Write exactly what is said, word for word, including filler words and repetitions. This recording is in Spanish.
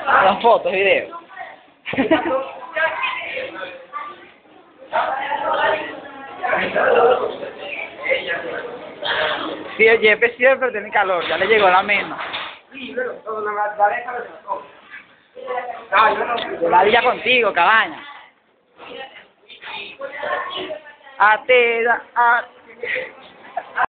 Son fotos, videos. Sí, el Jefe siempre tiene calor, ya le llegó la misma. Yo la día contigo, cabaña. A ti, a...